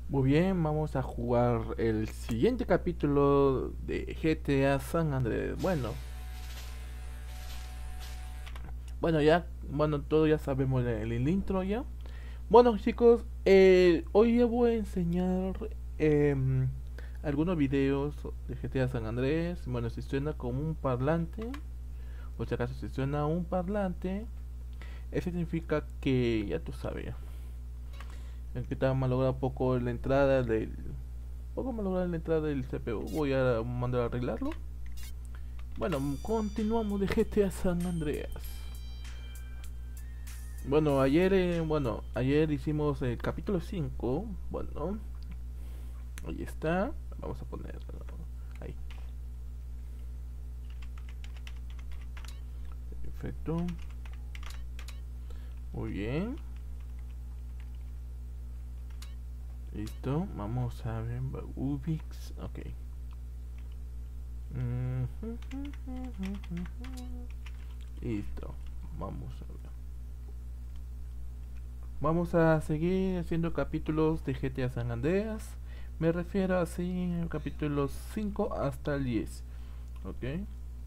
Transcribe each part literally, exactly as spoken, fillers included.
Muy bien, vamos a jugar el siguiente capítulo de G T A San Andrés. Bueno, bueno ya, bueno todo ya sabemos el, el intro ya. Bueno chicos, eh, hoy ya voy a enseñar em, algunos videos de G T A San Andrés. Bueno, si suena como un parlante, por si acaso si suena un parlante, eso significa que ya tú sabes. El que está malogrado un poco la entrada del poco malograda la entrada del C P U. Voy a mandar a arreglarlo. Bueno, continuamos de G T A San Andreas. Bueno, ayer, eh, bueno, ayer hicimos el capítulo cinco. Bueno, ahí está. Vamos a poner ahí. Perfecto. Muy bien. Listo. Vamos a ver. Ubix. Ok. Listo. Vamos a ver. Vamos a seguir haciendo capítulos de G T A San Andreas. Me refiero así capítulos cinco hasta el diez. Ok.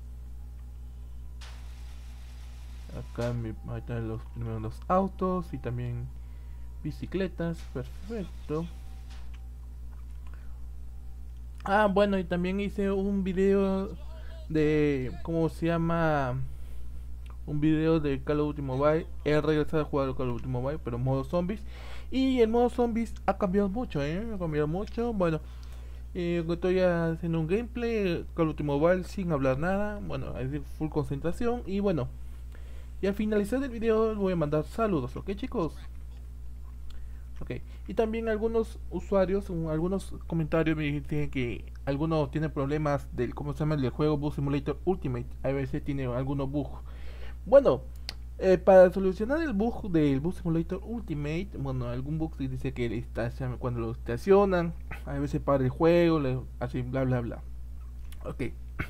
Acá me, ahí están los primeros los autos y también bicicletas. Perfecto. Ah, bueno, y también hice un video de cómo se llama, un video de Call of Duty Mobile. He regresado a jugar Call of Duty Mobile, pero en modo zombies. Y el modo zombies ha cambiado mucho, ¿eh? Ha cambiado mucho. Bueno, eh, estoy haciendo un gameplay Call of Duty Mobile sin hablar nada. Bueno, es decir, full concentración. Y bueno, y al finalizar el video voy a mandar saludos, ¿ok chicos? Ok, y también algunos usuarios, um, algunos comentarios me dicen que algunos tienen problemas del, ¿cómo se llama? El del juego Bus Simulator Ultimate. A veces tiene algunos bugs. Bueno, eh, para solucionar el bug del Bus Simulator Ultimate, bueno, algún bug que dice que estacion- cuando lo estacionan, a veces para el juego, le, así bla bla bla. Ok,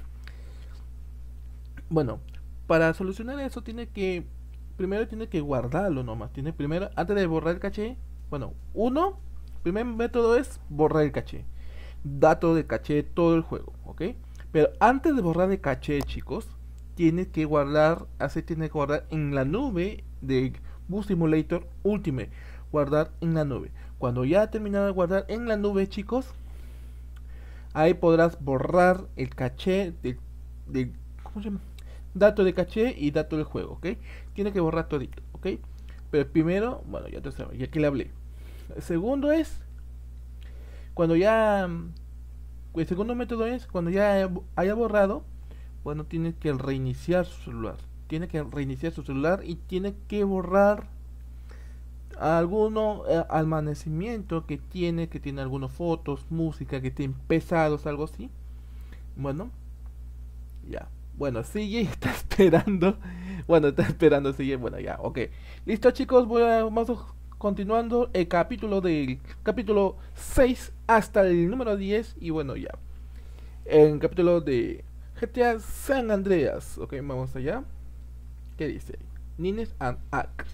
bueno, para solucionar eso tiene que, primero tiene que guardarlo nomás. Tiene primero, antes de borrar el caché, bueno, uno, primer método es borrar el caché. Dato de caché de todo el juego, ¿ok? Pero antes de borrar el caché, chicos, tiene que guardar, así tiene que guardar en la nube de Bus Simulator Ultimate. Guardar en la nube. Cuando ya ha terminado de guardar en la nube, chicos, ahí podrás borrar el caché de, de ¿cómo se llama? Dato de caché y dato del juego, ¿ok? Tiene que borrar todito, ¿ok? Pero primero, bueno, ya te sabes, ya que le hablé. El segundo es cuando ya, el segundo método es cuando ya haya borrado, bueno, tiene que reiniciar su celular. Tiene que reiniciar su celular y tiene que borrar alguno eh, almacenamiento que tiene, que tiene algunas fotos, música, que tiene pesados, algo así. Bueno, ya. Bueno, sigue está esperando. Bueno, está esperando, sigue. Bueno, ya, ok. Listo, chicos, voy a, vamos a- continuando el capítulo del capítulo seis hasta el número diez. Y bueno, ya. En el capítulo de G T A San Andreas. Ok, vamos allá. ¿Qué dice? Nines and Axe.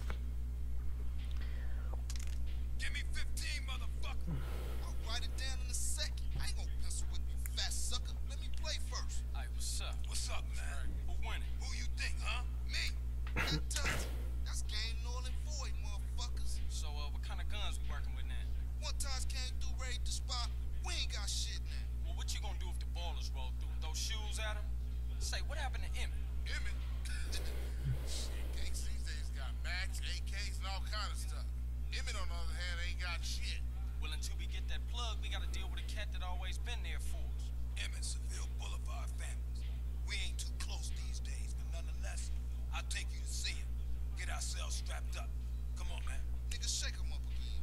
Give me fifteen, motherfucker. I'll write it down in a second. I ain't gonna pencil with you, fat sucker. Let me play first. Hey, what's up? What's up, man? Who winning? Who you think, huh? Me. That does it. That's game null and void, motherfuckers. So, uh, what kind of guns we working with now? One times came through, raid the spot. We ain't got shit now. Well, what you gonna do if the ballers roll through? Throw shoes at them? Say, what happened to Emmett? Emmett. Shit, gangs these days got max, A Ks, and all kind of stuff. Emmett, on the other hand, ain't got shit. Well, until we get that plug, we gotta deal with a cat that always been there for us. Emmett, Seville Boulevard families. We ain't too close these days, but nonetheless, I'll take you to see him. Get ourselves strapped up. Come on, man. Nigga, shake him up again.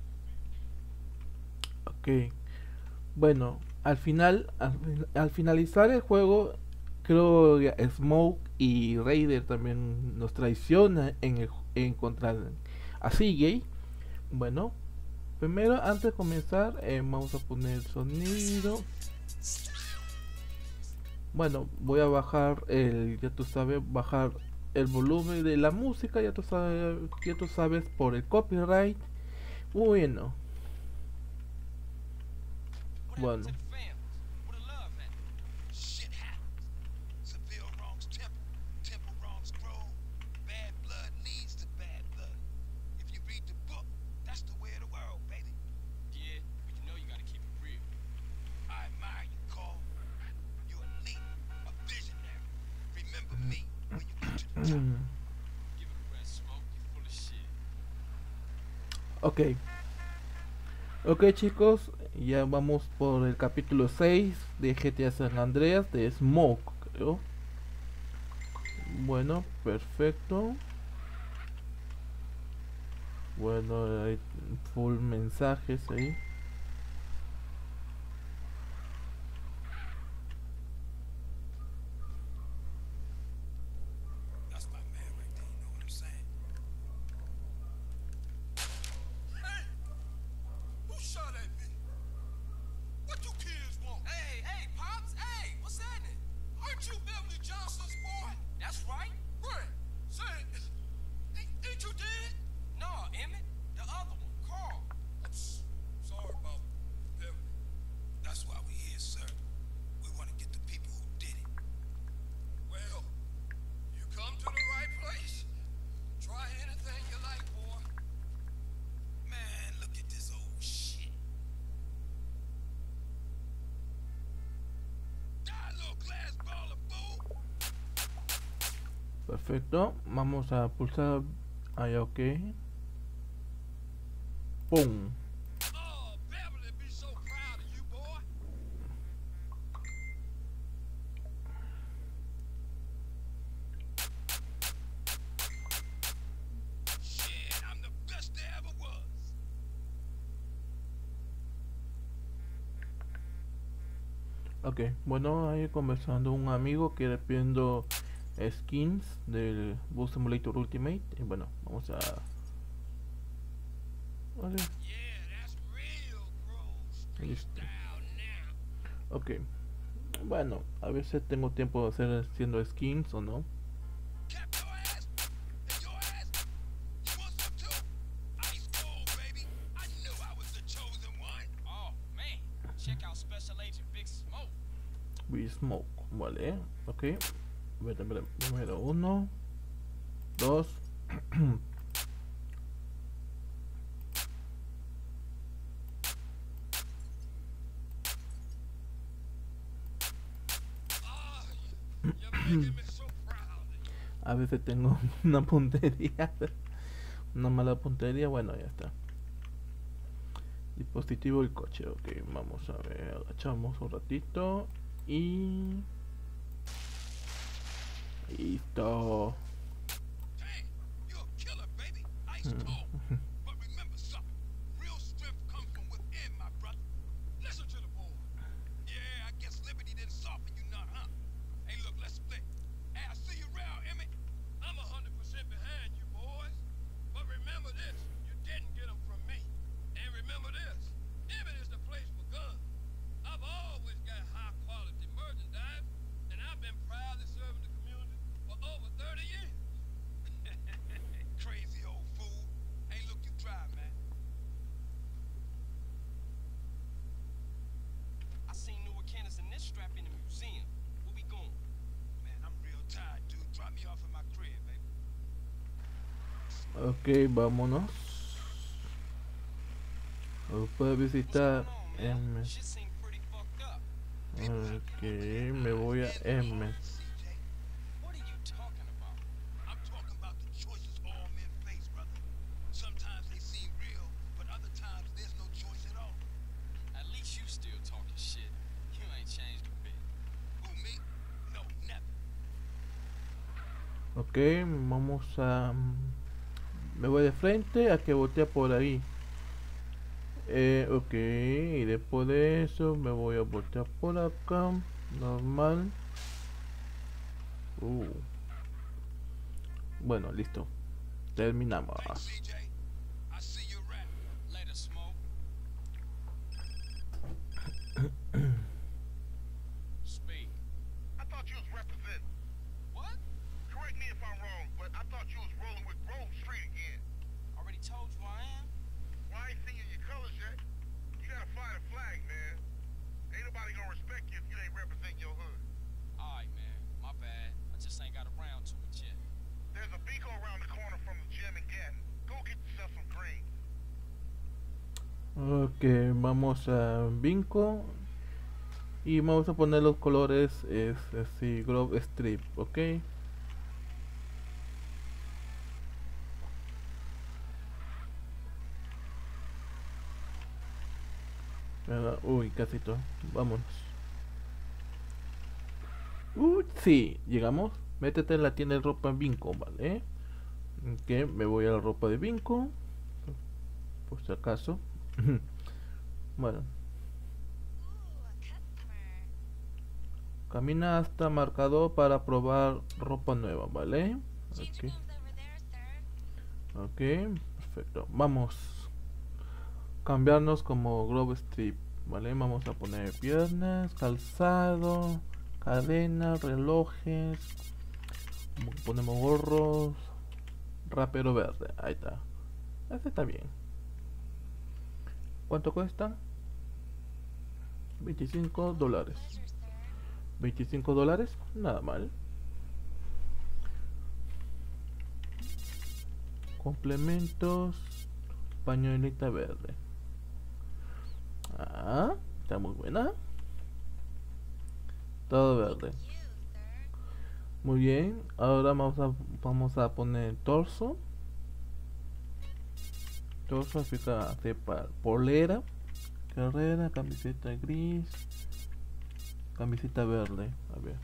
Ok. Bueno, al final, al, al finalizar el juego, creo que Smoke y Raider también nos traiciona en, el, en contra a C J. Bueno, primero antes de comenzar, eh, vamos a poner sonido. Bueno, voy a bajar el, ya tú sabes, bajar el volumen de la música, ya tú sabes, ya tú sabes por el copyright. Bueno, Bueno. to the families. Where the love at? Shit happens. Seville wrongs temple. Temple wrongs grow. Bad blood leads to bad blood. If you read the book, that's the way of the world, baby. Yeah, but you know you gotta keep it real. I admire you, Carl. You're a leader, a visionary. Remember me when you get to the top. Give it a rest, Smoke. You full of shit. Ok. Ok, chicos, ya vamos por el capítulo seis de G T A San Andreas de Smoke, creo. Bueno, perfecto. Bueno, hay full mensajes ahí. That's my man right there, you know what I'm saying? Hey! Who shot at me? What you kids want? Hey, hey, Pops! Hey, what's happening? Aren't you Beverly Johnson's boy? That's right. Where? Say it. Ain't, ain't you dead? No, Emmett. The other one, Carl. I'm s- sorry about Beverly. That's why we here, sir. We want to get the people who did it. Well, you come to the right place. Try anything you like, boy. Man, look at this old shit. Die, little glass ball of fool. Perfecto. Vamos a pulsar ahí, ok. Pum. Oh, Beverly be so proud of you, boy. Shit, I'm the best there ever was. Ok, bueno, ahí conversando un amigo que pidiendo skins del Bus Simulator Ultimate. Y bueno, vamos a... Vale, Yeah, that's real Grove Street listo. style now. Ok. Bueno, a veces tengo tiempo de hacer haciendo skins o no. Cap your ass and your ass. You want some too? Ice cold, baby. I knew I was the chosen one. Oh, man. Check out Special Agent Big Smoke. We Smoke, vale, ok. Vete, vete, número uno, dos. Ah, you- you're making me so proud. A veces tengo una puntería, una mala puntería. Bueno, ya está. Dispositivo del coche, ok. Vamos a ver, agachamos un ratito y listo. Dang, you're a killer, baby. Ice cold. But remember something. Real strength comes from within, my brother. Listen to the boy. Yeah, I guess Liberty didn't soften you none, huh? Hey, look, let's split. Hey, I see you around, Emmett. I'm a hundred percent behind you, boys. But remember this, you didn't get them from me. And remember this, Emmett is the place for guns. I've always got high quality merchandise, and I've been proudly serving the community for over thirty years. Crazy old fool. Hey, look, you drive, man. I seen newer cannons in this strap in the museum. Where we going? Man, I'm real tired, dude. Drop me off at my crib, baby. Ok, vámonos. Puedes What's visitar going on, man? M. Shit seem pretty fucked up. Ok, me voy a M. C J, What are you talking about? I'm talking about the choices all men face, brother. Sometimes they seem real, but other times there's no choice at all. At least you still talking shit. You ain't changed a bit. Who, me? No, never. Ok, vamos a... Me voy de frente a que voltea por ahí. Eh, ok, y después de eso me voy a voltear por acá. Normal. Uh. Bueno, listo. Terminamos. Hey, C J, I see you rap. Later, Smoke. Speak. I thought you was representing. What? Correct me if I'm wrong, but I thought you was rolling with Grove Street again. Already told you I am. Well, I ain't seen you in your colors yet. You gotta fly the flag, man. Ok, vamos a Vinco y vamos a poner los colores es así, Grove Strip, ok. Ah, uy, casi todo. Vámonos. Uy, sí, llegamos. Métete en la tienda de ropa en Vinco, ¿vale? Ok, me voy a la ropa de Vinco. Por si acaso. Bueno, camina hasta marcador para probar ropa nueva, ¿vale? Ok, ok, perfecto. Vamos. Cambiarnos como Grove Strip, ¿vale? Vamos a poner piernas, calzado, cadenas, relojes. Ponemos gorros. Rapero verde, ahí está. Este está bien. ¿Cuánto cuesta? veinticinco dólares. veinticinco dólares, nada mal. Complementos, pañuelita verde. Ah, está muy buena. Todo verde. Muy bien, ahora vamos a vamos a poner torso. Torso significa sepa polera, carrera, camiseta gris, camiseta verde. A ver,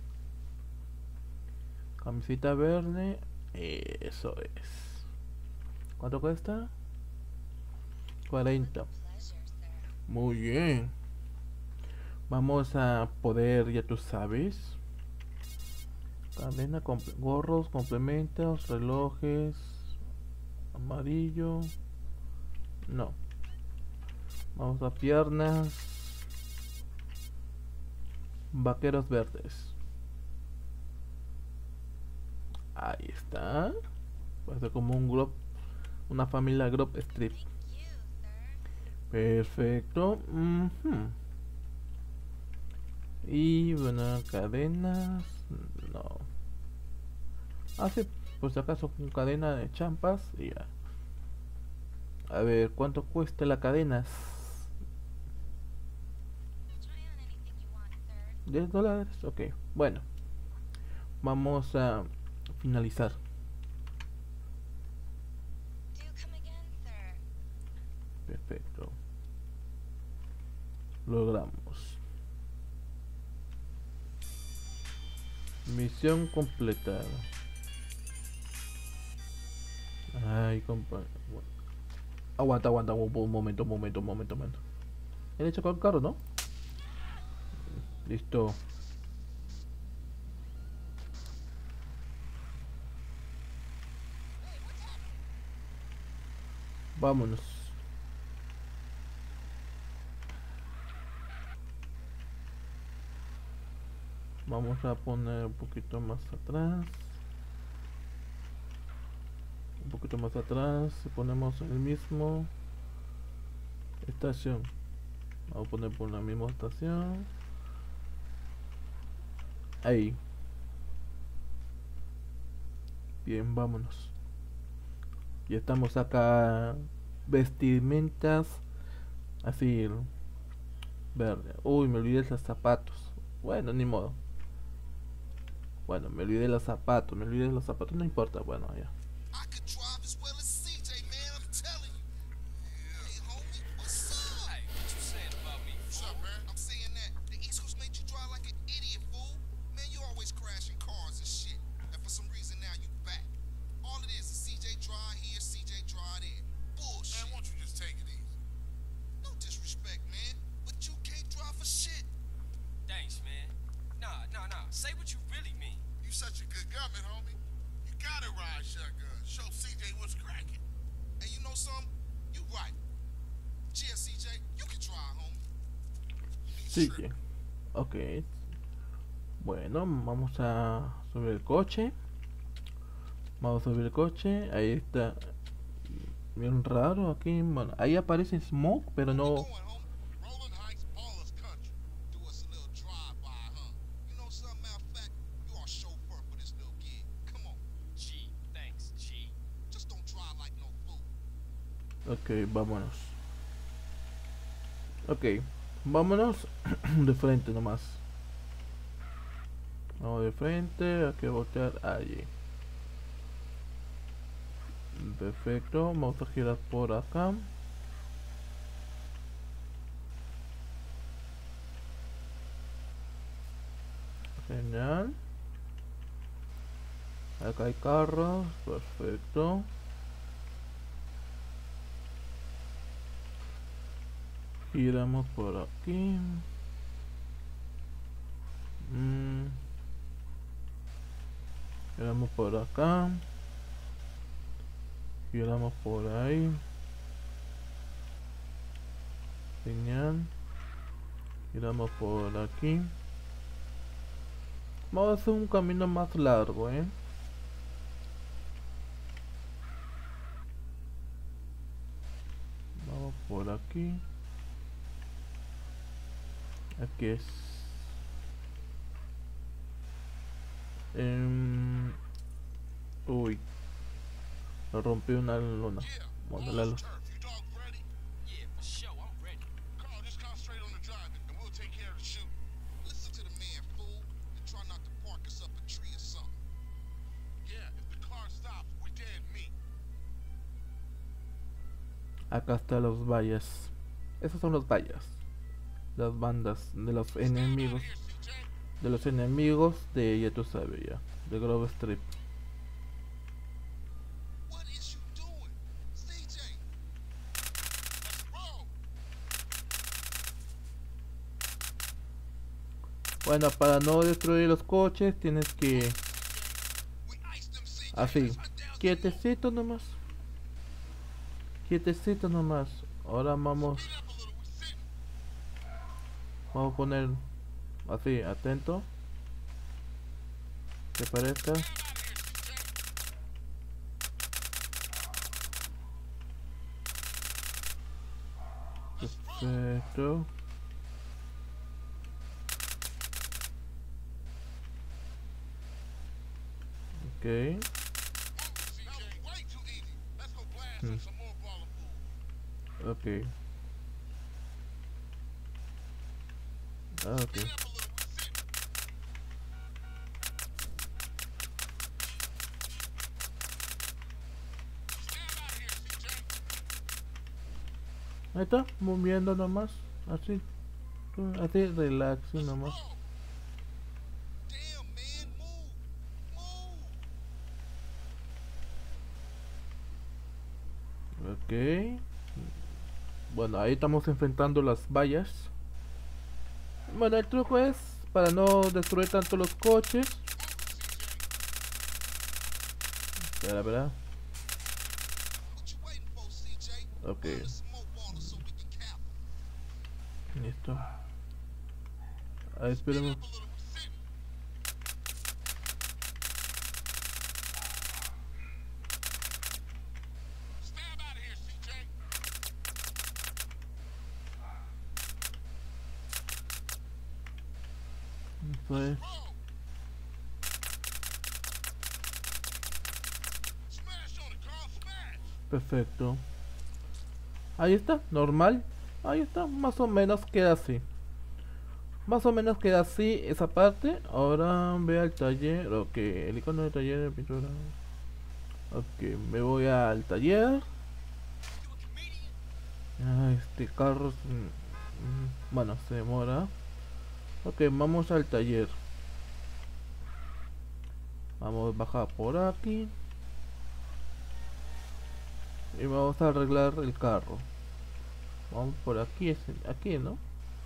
camiseta verde, eso es. ¿Cuánto cuesta? cuarenta. Muy bien. Vamos a poder, ya tú sabes. Cadena, comple gorros, complementos, relojes, amarillo. No. Vamos a piernas. Vaqueros verdes. Ahí está. Va a ser como un grupo, una familia Grove Strip. Perfecto. Uh-huh. Y bueno, cadenas. No. Ah, sí, por si acaso con cadena de champas y ya. A ver, ¿cuánto cuesta la cadena? diez dólares, ok. Bueno, vamos a finalizar. Perfecto. Logramos. Misión completada. Ay, compa. Bueno. Aguanta, aguanta, un momento, un momento, un momento, un momento. He hecho con el carro, ¿no? Listo. Vámonos. Vamos a poner un poquito más atrás. Un poquito más atrás. Y ponemos el mismo. Estación. Vamos a poner por la misma estación. Ahí. Bien, vámonos. Y estamos acá. Vestimentas. Así. Verde. Uy, me olvidé de los zapatos. Bueno, ni modo. Bueno, me olvidé de los zapatos. Me olvidé de los zapatos. No importa. Bueno, ya. I could drive as well as C J, man, I'm telling you. Hey, homie, what's up? Hey, what you saying about me? What's up, man? I'm saying that the East Coast made you drive like an idiot, fool. Man, you always crashing cars and shit. And for some reason now you back. All it is is C J drive here, C J drive there. Bullshit. Man, why don't you just take it easy? No disrespect, man, but you can't drive for shit. Thanks, man. Nah, nah, nah. Say what you really mean. You such a good gunman, homie. You gotta ride shotgun. Show C J what's cracking. And you know something? You right. Yeah, C J, you can drive, homie. Sí, que. Ok. Bueno, vamos a subir el coche. Vamos a subir el coche. Ahí está. Bien raro aquí. Bueno, ahí aparece Smoke, pero no. Where you going, homie? Rolling Heights, Ballas Country. Do us a little drive-by, huh? You know something, matter of fact, you are chauffeur for this little gig. Come on. G, thanks, G. Just don't drive like no fool. Ok, vámonos. Ok, vámonos de frente nomás. Vamos de frente, hay que voltear allí. Perfecto, vamos a girar por acá. Genial. Acá hay carros, perfecto. Giramos por aquí. Mm. Giramos por acá. Giramos por ahí. Genial. Giramos por aquí. Vamos a hacer un camino más largo, ¿eh? Vamos por aquí. Aquí es. Um, uy. Lo rompí una luna. Yeah, Bueno, all la this luz. turf. You dogs ready? Yeah, for sure, I'm ready. Carl, just concentrate on the driving, and we'll take care of the shooting. Listen to the man, fool, and try not to park us up a tree or something. Yeah, if the car stops, we're dead meat. Acá están los valles. Esos son los valles. Las bandas de los Stand out enemigos. here, C J. De los enemigos de, ya tú sabes ya. De Grove Street. What is you doing? C J! Let's roll! Bueno, para no destruir los coches tienes que... We iced them, C J. Así. Let's hunt down Quietecito nomás. Quietecito nomás. Ahora vamos... Speed up a little, we're sitting. Vamos a poner... Así, atento. Que parezca. Stand out of here, C J. Perfecto. Ok. That was way too easy. Let's go blast Hmm. on some more baller food. Ok. Ah, ok. Speed up a little, we're sitting. Stand out of here, C J. Ahí está, moviendo nomás. Así. Tú, así, relax y nomás. Roll. Damn, man, move. Move. Ok. Bueno, ahí estamos enfrentando las vallas. Bueno, el truco es para no destruir tanto los coches. Espera, espera. What you waiting for, C J? Ok. Find a smoke baller so we can cap 'em. Listo. Speed Ahí esperemos. up a little, we're sitting. Stab out of here, C J. Esto es. Roll. Smash on it, Carl, smash. Perfecto. Ahí está, normal. Ahí está, más o menos queda así. Más o menos queda así esa parte. Ahora ve al taller. Ok, el icono de taller de pintura. Ok, me voy al taller. You a comedian? Ah, este carro. es- mm, mm, Bueno, se demora. Ok, vamos al taller. Vamos a bajar por aquí. Y vamos a arreglar el carro. Vamos por aquí, es aquí, ¿no?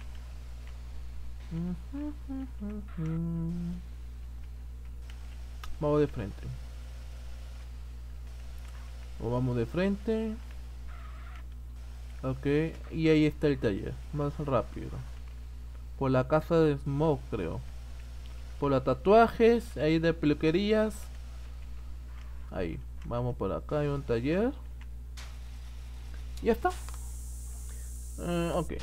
Vamos de frente. O vamos de frente. Ok, y ahí está el taller. Más rápido. Por la casa de Smoke, creo. Por los tatuajes, ahí de peluquerías. Ahí, vamos por acá, hay un taller. Ya está. Eh, ok.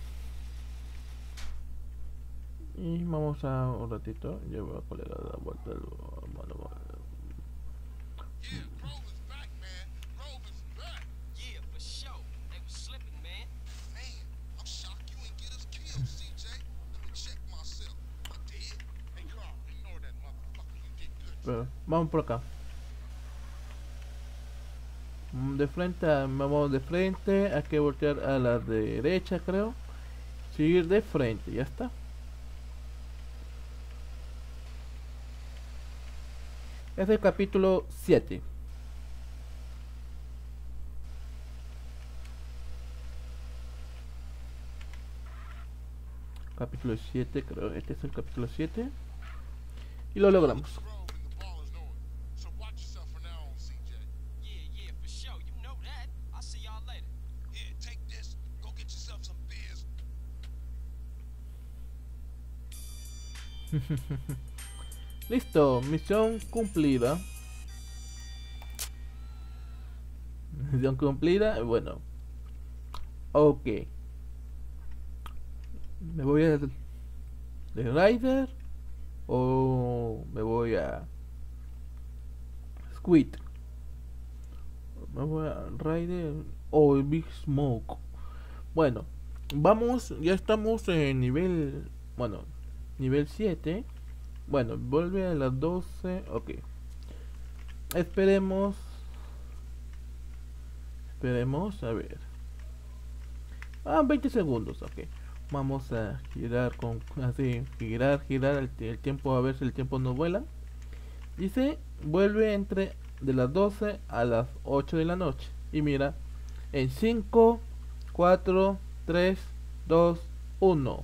Y vamos a un ratito. Yo voy a poner a la vuelta. al- Bueno, bueno. Yeah, Grove is back, man. Grove is back. Yeah, for sure. They was slipping, man. Man, I'm shocked you pero vamos por acá. Mm, De frente, a- vamos de frente. Hay que voltear a la derecha, creo. Seguir de frente, ya está. Es el capítulo siete. Capítulo siete, creo. Este es el capítulo siete. Y lo logramos. Road and the ball is knowing. So watch yourself from now on, C J. Yeah, yeah, for sure. You know that. I'll see y'all later. Here, take this. Go get yourself some beers. Listo, misión cumplida. Misión cumplida, bueno. Ok. Me voy a de Rider o me voy a Squid. Me voy a Rider o Big Smoke. Bueno, vamos, ya estamos en nivel, bueno, nivel siete. Bueno, vuelve a las doce. Ok. Esperemos. Esperemos, a ver. Ah, veinte segundos, ok. Vamos a girar con así, girar, girar el, el tiempo, a ver si el tiempo no vuela. Dice, vuelve entre de las doce a las ocho de la noche. Y mira, en cinco, cuatro, tres, dos, uno.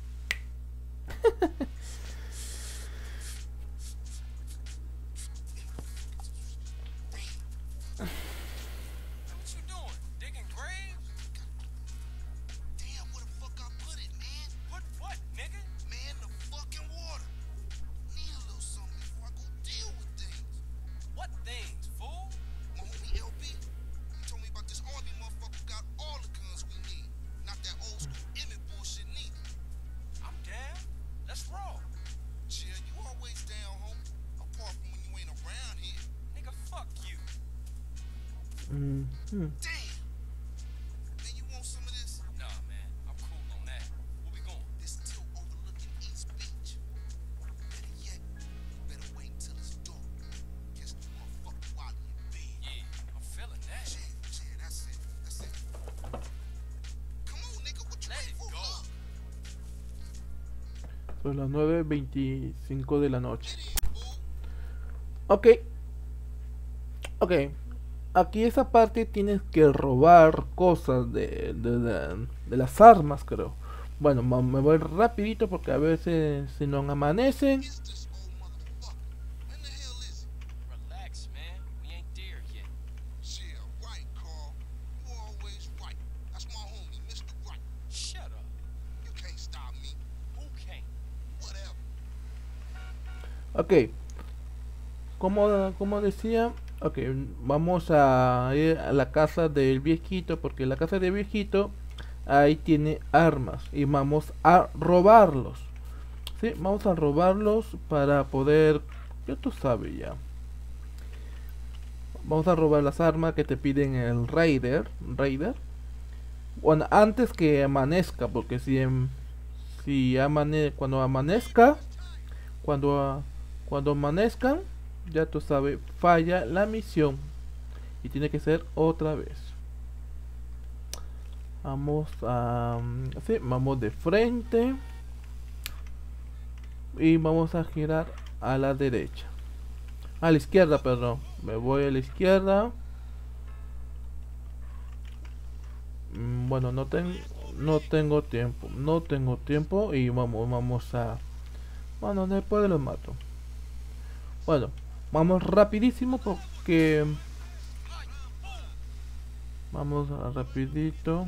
What you doing? Digging graves? Damn, where the fuck I put it, man? Put what, nigga? Man, the fucking water. Need a little something before I go deal with things. What things, fool? My homie L B, he told me about this army motherfucker who got all the guns we need. Not that old school Emmett bullshit neither. I'm down. Let's roll. Chill, you always down, homie. Apart from when you ain't around here. Nigga, fuck you. Mm, hmm. Damn. Man, you want some of this? Nah, man. I'm cool on that. Where we going? This tilt overlooking East Beach. Better yet, you better wait until it's dark. Catch the motherfucker while he in bed. Yeah, I'm feeling that. Chill, chill, that's it, that's it. Come on, nigga, what you Let waiting it for? go. Look, Son las nueve veinticinco de la noche. get in, fool. Ok. Ok. Aquí esa parte tienes que robar cosas de, de, de- de las armas, creo. Bueno, ma- me voy rapidito porque a veces si no amanecen. Is this old motherfucker? When the hell is he? Relax, man. We ain't there yet. Chill, right, Carl. You always right. That's my homie, Mister Right. Shut up. You can't stop me. Who can't? Whatever. Ok. Como, como decía, ok, vamos a ir a la casa del viejito porque la casa del viejito ahí tiene armas y vamos a robarlos. Sí, vamos a robarlos para poder, ya tú sabes ya. Vamos a robar las armas que te piden el Raider, Raider. Bueno, antes que amanezca, porque si em- si amane cuando amanezca, cuando a- cuando amanezcan, ya tú sabes, falla la misión y tiene que ser otra vez. Vamos a sí, vamos de frente y vamos a girar a la derecha, a la izquierda, perdón. Me voy a la izquierda. Mm, Bueno, no tengo no tengo tiempo, no tengo tiempo y vamos vamos a bueno, después los mato. Bueno, vamos rapidísimo porque vamos a rapidito.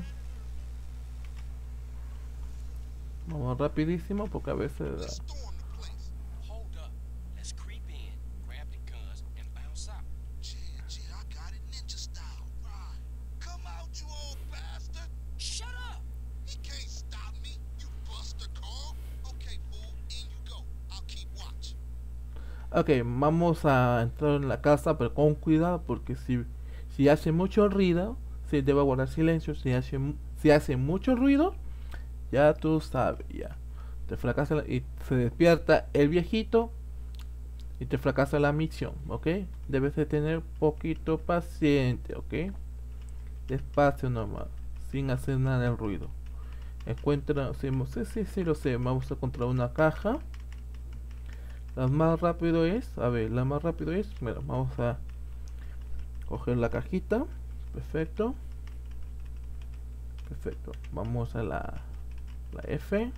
Vamos rapidísimo porque a veces Let's storm the place. Hold up. Let's creep in, grab the guns, and bounce out. Chill, chill, I got it ninja style. Right. Come out, you old bastard. Shut up! He can't stop me, you buster, Carl. Okay, fool, in you go. I'll keep watch. Ok, vamos a entrar en la casa, pero con cuidado porque si, si hace mucho ruido, se debe guardar silencio. Si hace, mu- si hace mucho ruido, ya tú sabes, ya. Te fracasa la- y se despierta el viejito. y te fracasa la misión, ¿ok? Debes de tener poquito paciente, ¿ok? Despacio nomás, sin hacer nada de ruido. Encuentra, sí, sí, sí, sí, lo sé, vamos a encontrar una caja. La más rápido es, a ver, la más rápido es, bueno, vamos a coger la cajita, perfecto. Perfecto, vamos a la, la F.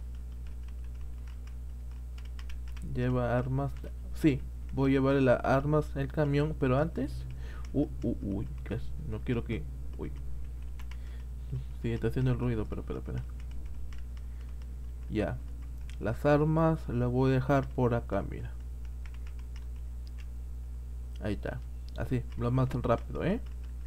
Lleva armas, sí, voy a llevar las armas en el camión, pero antes, uh, uh, uy, que no quiero que, uy, sí, está haciendo el ruido, pero, pero, pero, ya, las armas las voy a dejar por acá, mira, ahí está, así, lo más rápido, eh,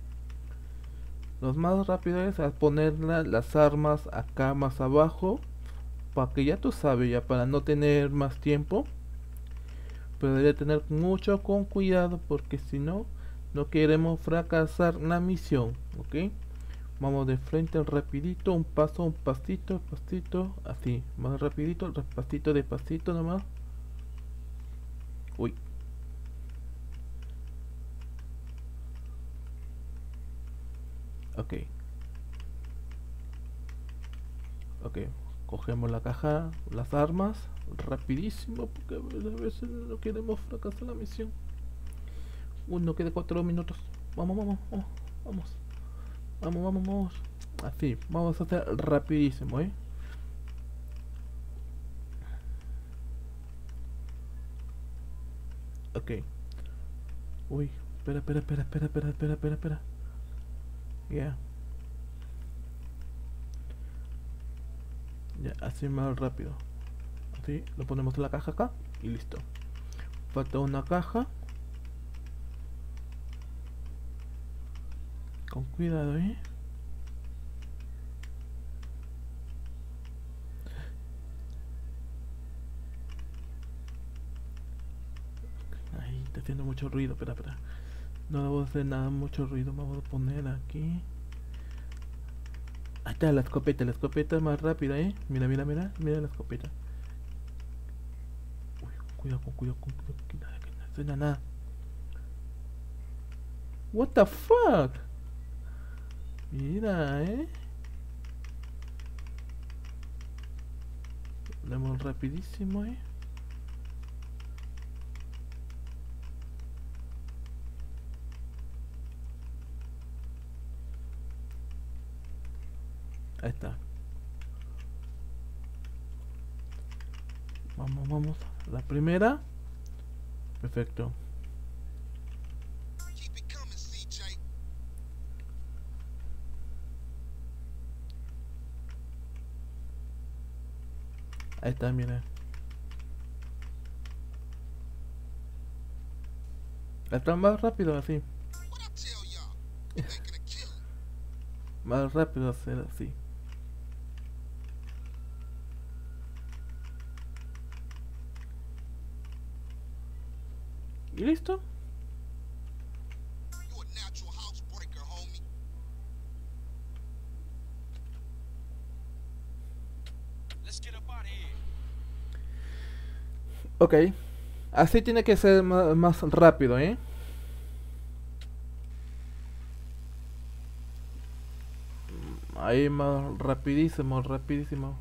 lo más rápido es a poner la- las armas acá más abajo, para que ya tú sabes, ya para no tener más tiempo. Pero debe tener mucho con cuidado, porque si no, no queremos fracasar la misión, ¿ok? Vamos de frente rapidito, un paso, un pasito, pasito, así, más rapidito, pasito de pasito nomás. Uy. Ok. Ok, cogemos la caja, las armas, rapidísimo, porque a veces no queremos fracasar la misión. Uy, no queda cuatro minutos. Vamos, vamos, vamos, vamos. Vamos, vamos, vamos. Así, vamos a hacer rapidísimo, ¿eh? Ok. Uy, espera, espera, espera, espera, espera, espera, espera, espera. Ya. Ya, así más rápido. Así, lo ponemos en la caja acá y listo. Falta una caja. Con cuidado, ¿eh? Ahí está haciendo mucho ruido, espera, espera. No debo hacer nada, mucho ruido. Vamos a poner aquí. Ahí está la escopeta, la escopeta es más rápida, ¿eh? Mira, mira, mira, mira la escopeta. Uy, cuidado, con cuidado, con cuidado, que nada, que no suena nada. What the fuck? Mira, ¿eh? Damos rapidísimo, ¿eh? Ahí está. Vamos, vamos. La primera. Perfecto. Keep it coming, C J. Ahí está, mira. Está más rápido así. What I tell y'all? You're making a killing. Más rápido hacer así. ¿Y listo? You a natural housebreaker, homie. Let's get up out of here. Ok. Así tiene que ser ma- más rápido, ¿eh? Ahí más rapidísimo, rapidísimo.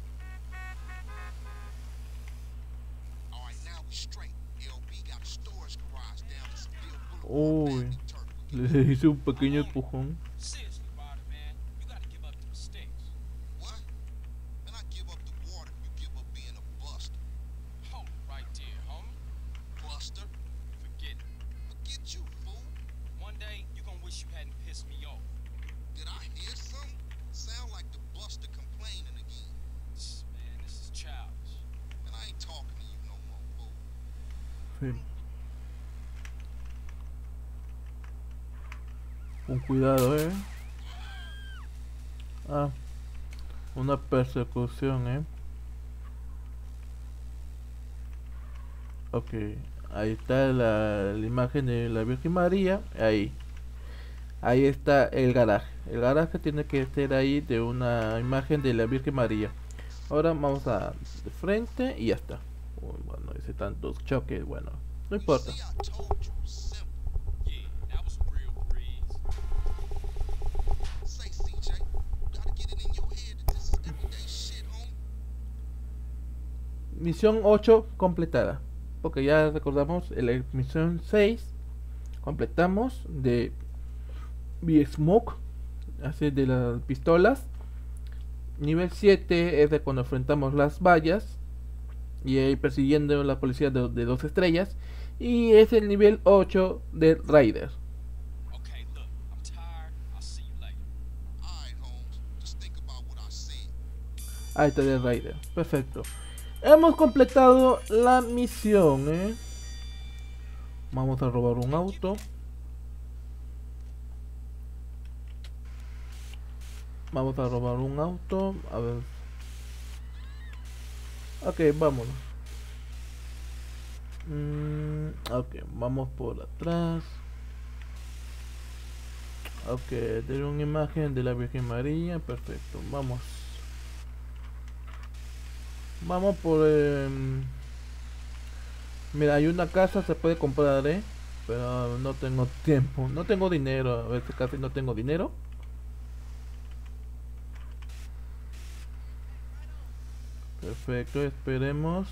All right, now we straight. L B got a storage garage down in Seville Boulevard. Uy, Back in Turtle. le hice un pequeño empujón. Seriously, Ryder, man. You gotta give up to mistakes. What? Man, I give up the water if you give up being a buster. Hold it right there, homie. Buster? Forget it. Forget you, fool. One day, you gonna wish you hadn't pissed me off. Did I hear something? Sound like the buster complaining again. Tss, Man, this is childish. And I ain't talking to you no more, fool. Sí. Con cuidado, eh. Ah, una persecución, eh. Ok, ahí está la, la imagen de la Virgen María. Ahí, ahí está el garaje. El garaje tiene que ser ahí de una imagen de la Virgen María. Ahora vamos a de frente y ya está. Uy, bueno, hice tantos choques, bueno. No importa. See, I told you, simple. Yeah, that was a real breeze. Say, C J, you gotta get it in your head that this is everyday shit, homie. Misión ocho completada. Porque ya recordamos la misión seis. Completamos de Big Smoke. Así de las pistolas. Nivel siete es de cuando enfrentamos las vallas. Y ahí persiguiendo a la policía de, de dos estrellas. Y es el nivel ocho de Raider. Okay, look, I'm tired. I'll see you later. Alright, Holmes, just think about what I said. Ahí está de Raider. Perfecto. Hemos completado la misión, ¿eh? Vamos a robar un auto. Vamos a robar un auto. A ver. Ok, vámonos. Mm, ok, vamos por atrás. Ok, tengo una imagen de la Virgen María. Perfecto, vamos. Vamos por... Eh, mira, hay una casa, se puede comprar, ¿eh? Pero no tengo tiempo. No tengo dinero. A veces casi no tengo dinero. Perfecto, esperemos.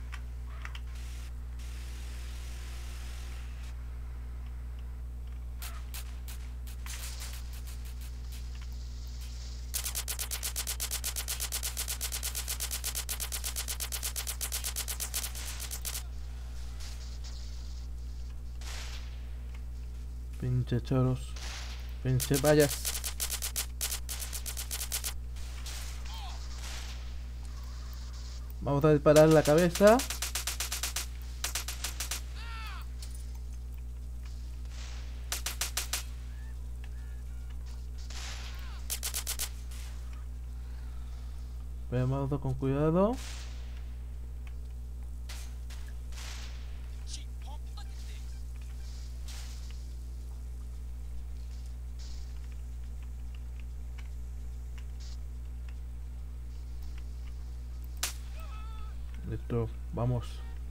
Pinche choros. Pinche vallas. Vamos a disparar la cabeza. Veamos con cuidado. Gee, punk, look at this. Listo, vamos.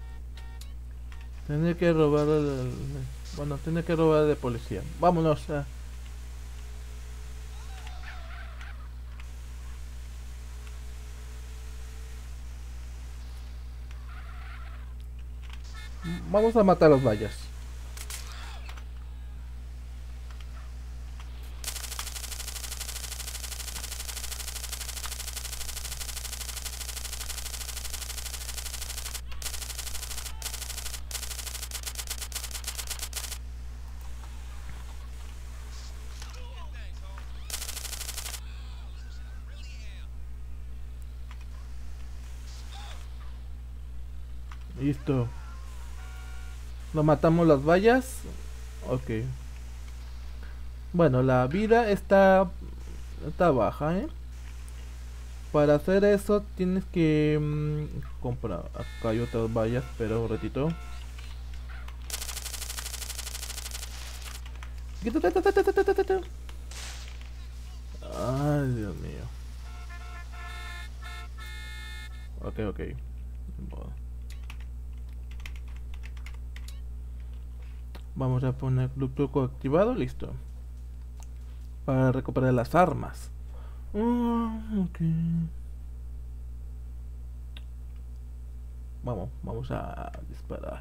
Tiene que robar el, el- bueno, tiene que robar de policía. Vámonos. A... Vamos a matar a los vallas. Listo. Lo matamos las vallas. Ok. Bueno, la vida está está baja, ¿eh? Para hacer eso tienes que mm, comprar. Acá hay otras vallas, pero un ratito. Ay, Dios mío. Ok, ok. Bueno. Vamos a poner club truco activado, listo. Para recuperar las armas. Mm, ok. Vamos, vamos a disparar.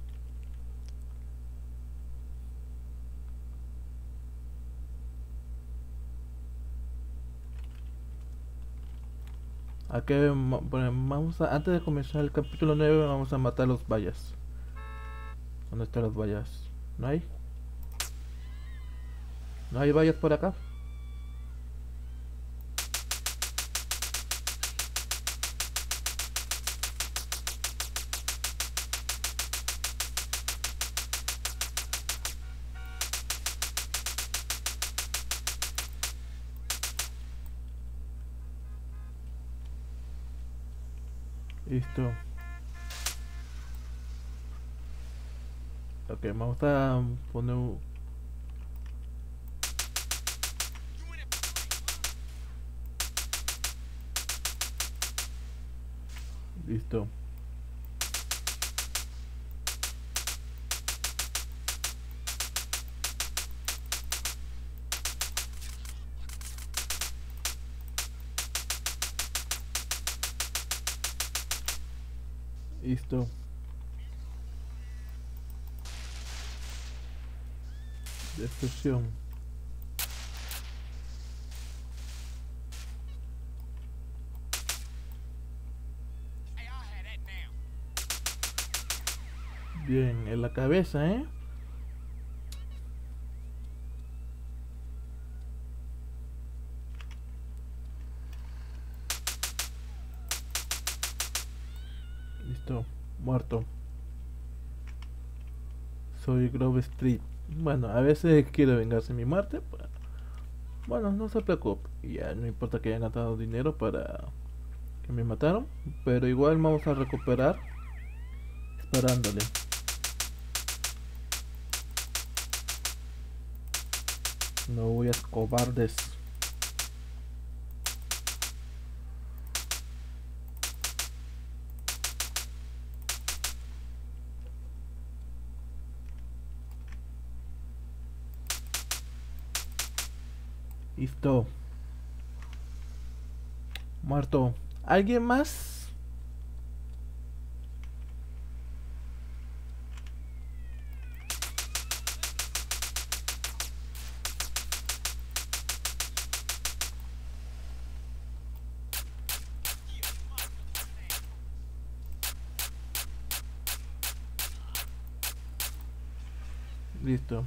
Aquí ma- bueno, vamos a, antes de comenzar el capítulo nueve vamos a matar los vallas. ¿Dónde están las vallas? ¿No hay? ¿No hay vallas por acá? Listo. Ok, vamos a poner un- You in it for free, huh? listo. Listo. Destrucción. Hey, I'll have that now. Bien, en la cabeza, ¿eh? Listo, muerto. Soy Grove Street. Bueno, a veces quiero vengarse de mi muerte. pero- Bueno, no se preocupe. Ya no importa que hayan gastado dinero para que me mataron. Pero igual vamos a recuperar. Esperándole. No voy a cobardes. Listo. Muerto. ¿Alguien más? Listo.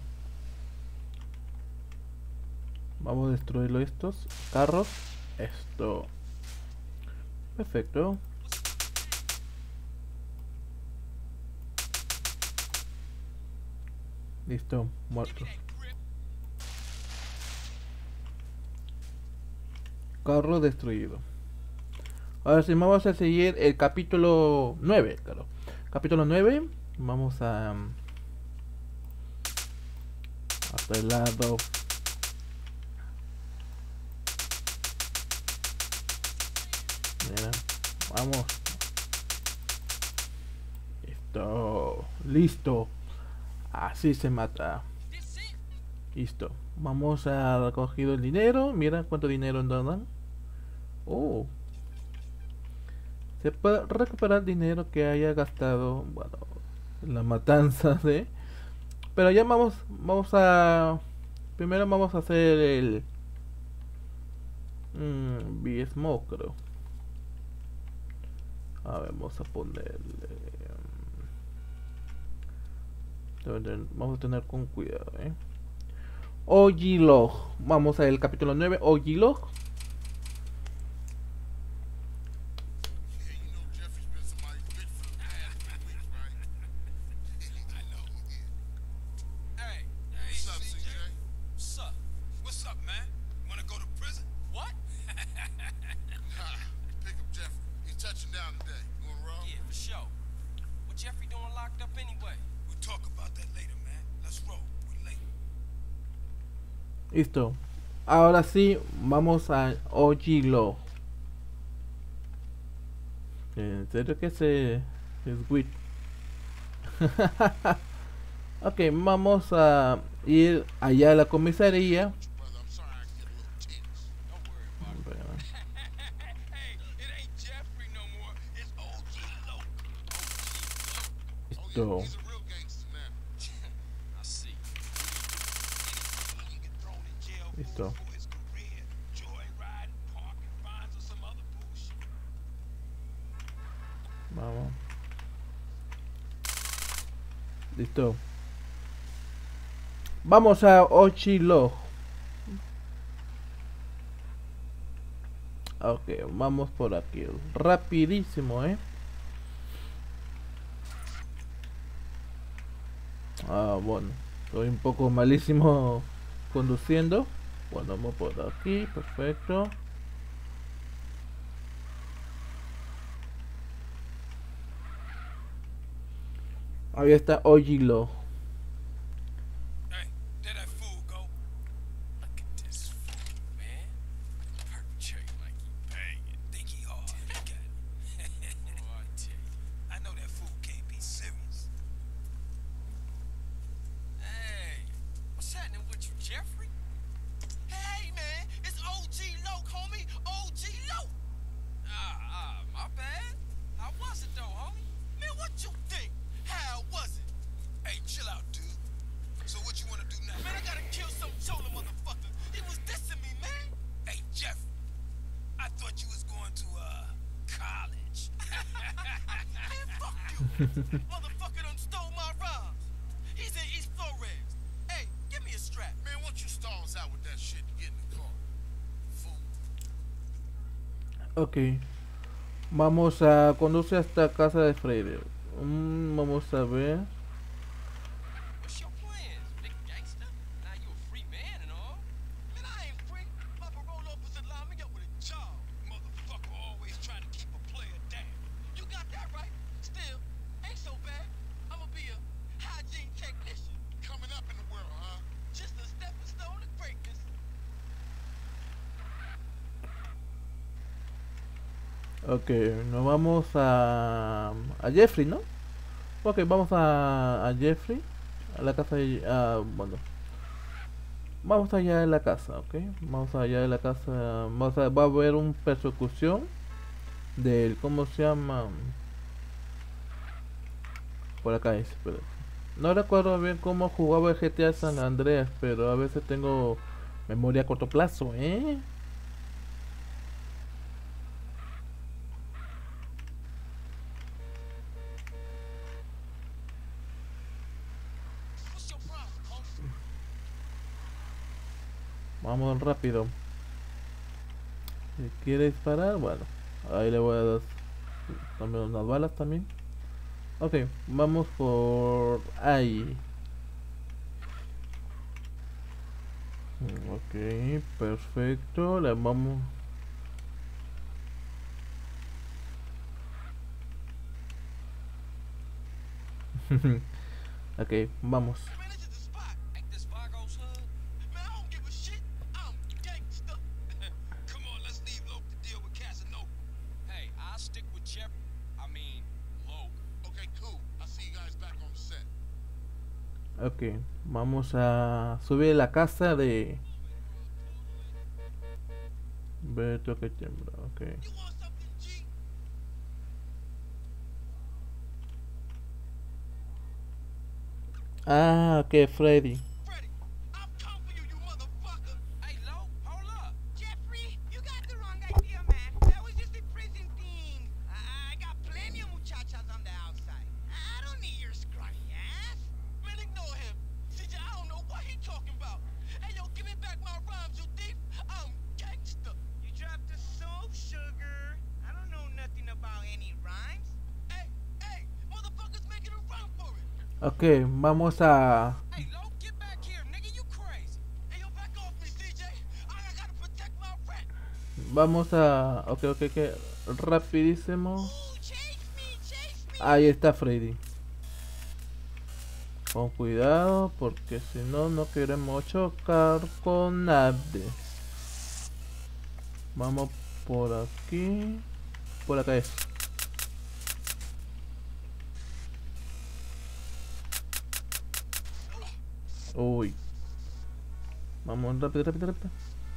Vamos a destruirlo estos carros. Esto. Perfecto. Listo, muertos. Carro destruido. Ahora sí, vamos a seguir el capítulo nueve, claro. Capítulo nueve. Vamos a... um, hasta el lado. Mira, vamos. Listo. Listo. Así se mata. This it? Listo. Vamos a recoger el dinero. Mira cuánto dinero nos dan. Oh. Se puede recuperar dinero que haya gastado. Bueno, en la matanza de. Pero ya vamos. Vamos a. Primero vamos a hacer el. Mmm. B-Smoke, creo. A ver, vamos a ponerle. mm, Vamos a tener con cuidado, eh. O G Log. Vamos al capítulo nueve. O G Log. Yeah, you know Jeffrey's been somebody's bitch for the past few weeks, right? I know. Hey, hey, What's up, C C J? J? What's up? What's up, man? Wanna go to prison? What? Nah, pick up Jeffrey. He's touching down today. Going wrong? Yeah, for sure. What Jeffrey doing locked up anyway? We'll talk about that later, man. Let's roll. We late. Listo. Ahora sí, vamos a O G Log. En serio que se es weird. Ok, vamos a ir allá a la comisaría. Brother, I'm sorry I get a little tense. Don't worry about it. Hey, it ain't Jeffrey no more. It's O G Loc. Oh, Listo. yeah, he's a real gangster now. I see. He can get thrown in jail for, Listo. for his career, joyriding, parking fines, or some other bullshit. Vamos. Listo. Vamos a O G Log. Ok, vamos por aquí. Rapidísimo, eh. Ah, bueno. Soy un poco malísimo conduciendo. Bueno, vamos por aquí. Perfecto. Ahí está O G Log. Hey, there that fool go. Look at this fool, man. Perpetrate like he banging. Think he hard. Look at him. Oh, I tell you. I know that fool can't be serious. Hey, what's happening with you, Jeffrey? Hey, man, it's O G Loc, homie. O G Loc. Ah, ah, my bad. How was it though, homie? Man, you. Motherfucker done stole my rhymes. He's in East Flores. Hey, give me a strap. Man, why don't you stalls out with that shit and get in the car? Fool. Ok. Vamos a conducir hasta casa de Freddy. Mm, vamos a ver. What's your plans, big gangster? Now you a free man and all. Man, I ain't free. My parole officer lined me up with a job. Motherfucker always trying to keep a player down. You got that right. Still, ain't so bad. I'ma be a hygiene technician. Coming up in the world, huh? Just a stepping stone to greatness. Ok, nos vamos a, a Jeffrey, ¿no? Ok, vamos a, a Jeffrey, a la casa de... a- bueno, vamos allá de la casa, ok. Vamos allá de la casa, vamos a, va a haber una persecución del... ¿cómo se llama? Por acá es, pero... no recuerdo bien cómo jugaba el G T A San Andreas, pero a veces tengo memoria a corto plazo, ¿eh? What's your problem, punk? Vamos rápido. Si quiere disparar, bueno, ahí le voy a dar también unas balas también. Ok, vamos por ahí. Mm, Ok, perfecto. Le vamos. Ok, vamos. Man, this is the spot. Ain't this Fargo's hood? Man, I don't give a shit. I'm gangsta. Come on, let's leave Loke to deal with Casanova. Hey, I'll stick with Jeff. I mean, Loke. Okay, cool. I'll see you guys back on the set. Ok, vamos a subir la casa de Beto que tiembla. Ok. You want something, G? Ah, ok, Freddy. Freddy, I'm coming for you, you motherfucker. Hey, Loke, hold up. Jeffrey, you got the wrong idea, man. That was just a prison thing. I, I got plenty of muchachas on the outside. I don't need your scrawny ass. Man, ignore him. C J, I don't know what he talking about. Hey, yo, give me back my rhymes, you thief. I'm gangsta. You dropped the soap, sugar. I don't know nothing about any rhymes. Hey, hey, motherfuckers making a run for it. Ok, vamos a... Hey, Loke, get back here, nigga, you crazy. Hey, yo, back off me, C J. I, I gotta protect my rent. Vamos a... Ok, ok, ok. Rapidísimo. Ooh, chase me, chase me. Ahí está Freddy. Con cuidado, porque si no, no queremos chocar con nadie. Vamos por aquí. Por acá es. Uy. Vamos rápido, rápido, rápido.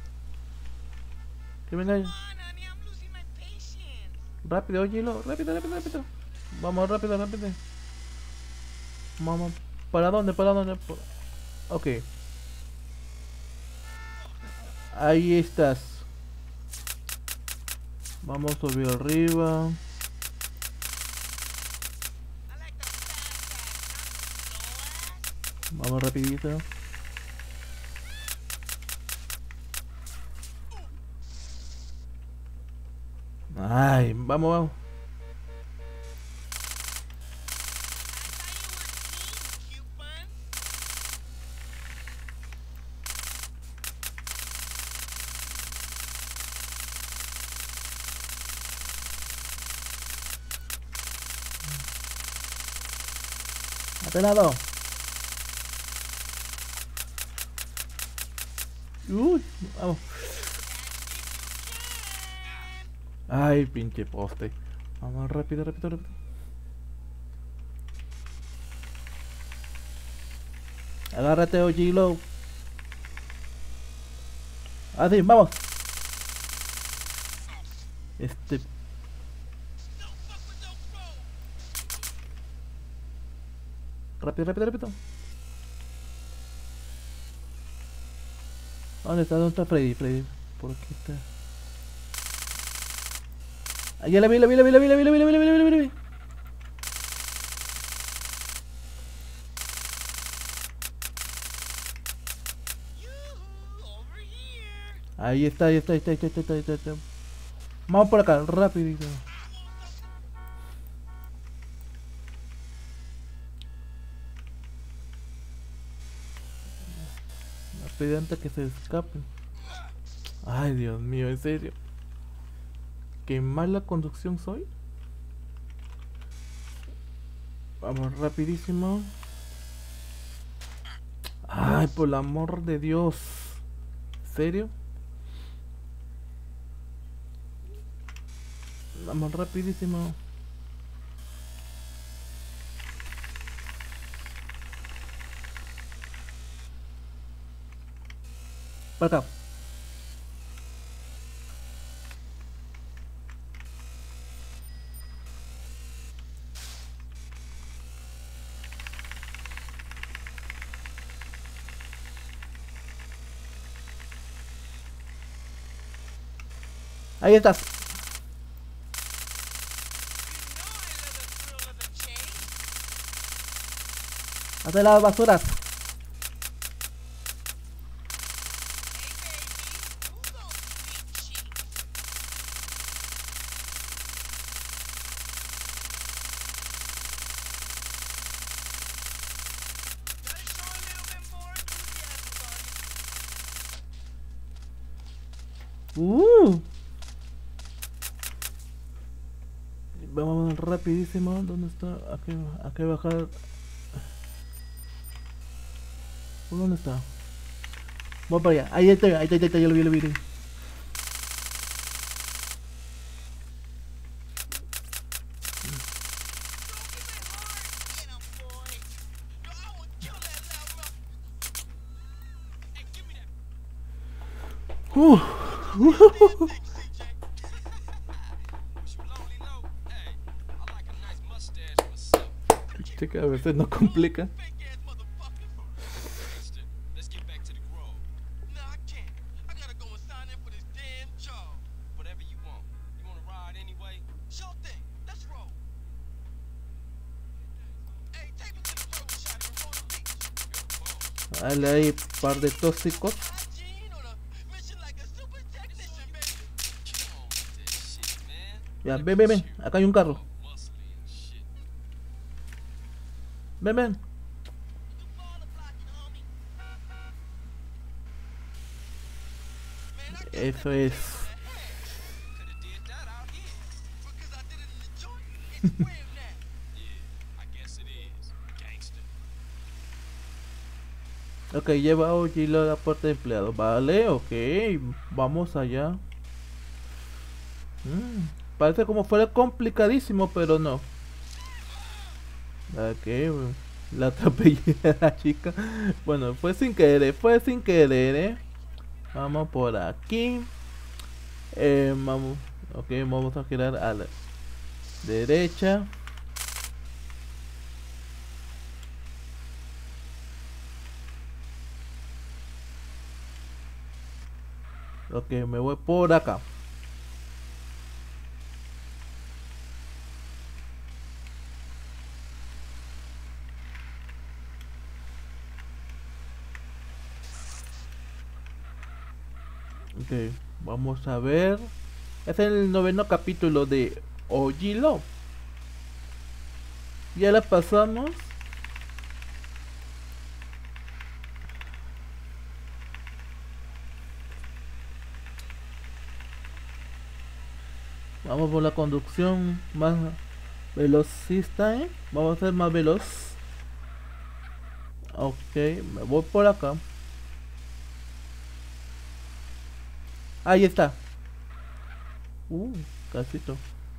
Que venga ahí. Come on, honey, I'm losing my patience. Rápido, óyelo. Rápido, rápido, rápido. Vamos, rápido, rápido. Vamos. ¿Para dónde? ¿Para dónde? Por- Ok. Ahí estás. Vamos a subir arriba. I like the fast ass, not the slow ass. Vamos rapidito. Ay, vamos, vamos. I thought you were king, cute bun. Apelado. Uy, vamos. Ay, pinche poste. Vamos rápido, rápido, rápido. Agárrate, Ojilo. Así, vamos. Este. No fuck with no bro. Rápido, rápido, rápido. ¿Dónde está? ¿Dónde está Freddy? Freddy. Por aquí está. Ah, ya la vi, la vi, la vi, la vi, la vi, la vi, la vi, la vi, la vi, la vi. Ahí está, ahí está, ahí está, ahí está, ahí está, ahí está, ahí está. Vamos por acá, rapidito. Rápido antes que se escapen. Ay, Dios mío, en serio. Qué mala conducción soy. Vamos rapidísimo. Ay, por el amor de Dios. ¿En serio? Vamos rapidísimo. Para acá. Ahí estás. You know I love the thrill of the chase. Haz las basuras. Hey, baby, who those sweet cheeks? Gotta show a little bit more enthusiasm, Barney. Uh. Vamos rapidísimo. ¿Dónde está? Aquí, aquí bajar. ¿Dónde está? Vamos para allá. Ahí está, ahí está, ahí está, ya lo vi, lo vi. Don't give me heart. Get him, boy. Yo, I would kill that loud mouth. Hey, give me that. Uh. Thanks, C J. Was you lonely, low? Hey, I like a nice mustache myself. Este que a veces nos complica. Fake ass motherfucker. Gangster, let's get back to the grove. No, I can't. I gotta go and sign in for this damn job. Whatever you want. You wanna ride anyway? Sure thing. Let's roll. Hey, take me to the road shot in Royal Beach. Good boy. Dale ahí, par de tóxicos. Hygiene on a mission like a super technician, baby. Come on with that shit, man. Ya, Look ven, ven, at ven. you. Acá hay un carro. All muscly and shit. Ven, ven. You fall blocking, homie. Man, I guess Eso es. Coulda did that out here. because I did it in the joint, it's weird now. Yeah, I guess it is. Gangster. Ok, lleva a Gilo a la puerta de empleado. Vale, ok. Vamos allá. Mm, parece como fuera complicadísimo, pero no. Ok, la atropellé a la chica. Bueno, fue sin querer, fue sin querer, eh. Vamos por aquí. Eh, vamos, ok, vamos a girar a la derecha. Ok, me voy por acá. Ok, vamos a ver. Es el noveno capítulo de Ojilo. Ya la pasamos. Vamos por la conducción más velocista, ¿eh? Vamos a ser más veloz. Ok, me voy por acá. Ahí está. Uh, casito.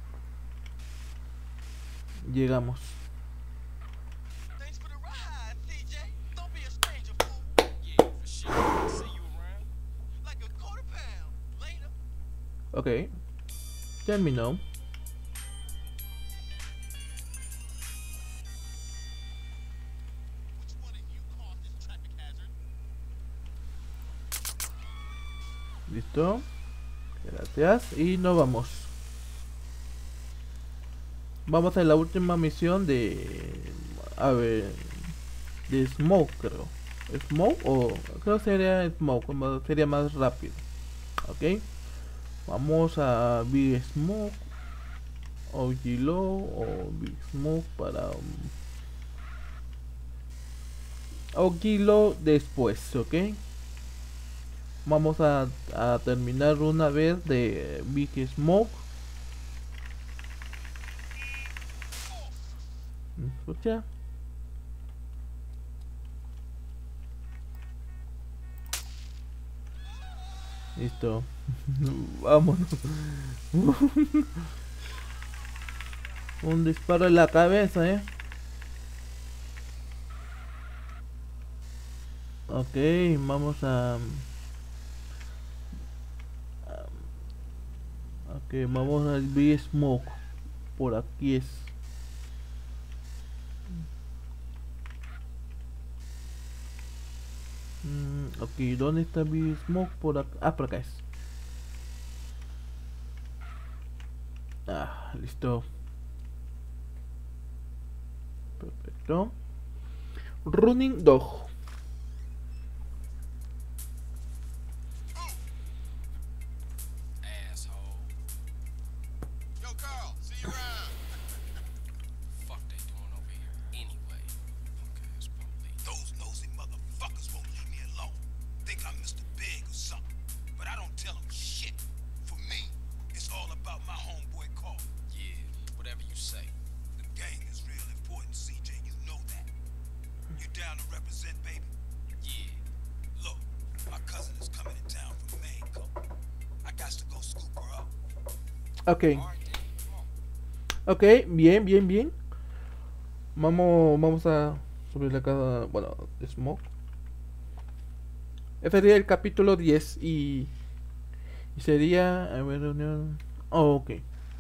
Llegamos. Thanks for the ride, C J. Don't be a stranger, fool. Yeah, for sure. See you around. Like a quarter pound. Later. Ok. Terminó. Which one of you caused this traffic hazard? Listo. Gracias. Y nos vamos. Vamos a la última misión de... A ver... De Smoke, creo. ¿Smoke? O... Creo que sería Smoke. como Sería más rápido. Ok. Vamos a Big Smoke o Gilo o Big Smoke para um, o Gilo después, ok. Vamos a, a terminar una vez de Big Smoke. ¿Me escucha? Listo. Vámonos. Un disparo en la cabeza, eh. Ok, vamos a... Ok, vamos al Big Smoke. Por aquí es. Mm, ok, ¿dónde está Big Smoke? Por acá. Ah, por acá es. Ah, listo. Perfecto. Running Dog. Asshole. Yo, Carl, see you around. Fuck they doing over here anyway. Punk ass police. Those nosy motherfuckers won't leave me alone. Think I'm Mister Big or something. But I don't tell them shit. For me, it's all about my homeboy Carl. Yeah, whatever you say. The gang is real important, C J. You know that. You down to represent, baby? Yeah. Look, my cousin is coming in town from Mexico. I got to go scoop her up. Ok. All right, then. Come on. Ok, bien, bien, bien. Vamos, vamos a subir la casa. Bueno, Smoke. Este sería el capítulo diez y, y sería. A ver, reunión. Oh, ok.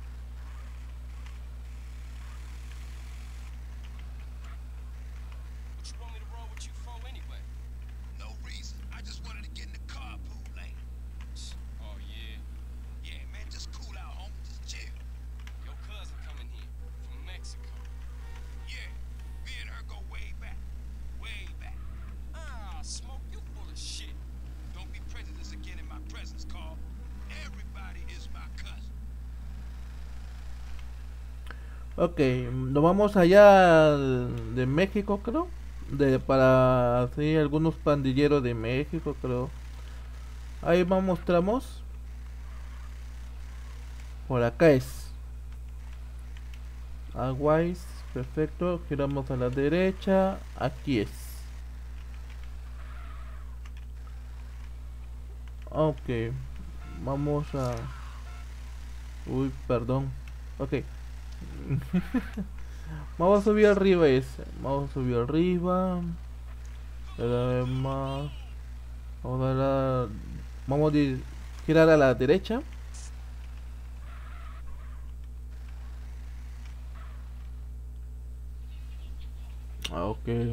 What you want me to roll with you for anyway? No reason. I just wanted to get in the carpool lane. Oh, yeah. Yeah, man, just cool out, homie. Just chill. Your cousin coming here from Mexico. Yeah, me and her go way back. Way back. Ah, Smoke, you full of shit. Don't be prejudiced again in my presence, Carl. Everybody is my cousin. Ok, nos vamos allá de México, creo. De para así algunos pandilleros de México, creo. Ahí vamos, mostramos. Por acá es. Aguais, perfecto. Giramos a la derecha. Aquí es. Ok, vamos a. Uy, perdón. Ok. Vamos a subir arriba ese. Vamos a subir arriba. Además, vamos a la, vamos a di- girar a la derecha. Ah, ok. Okay.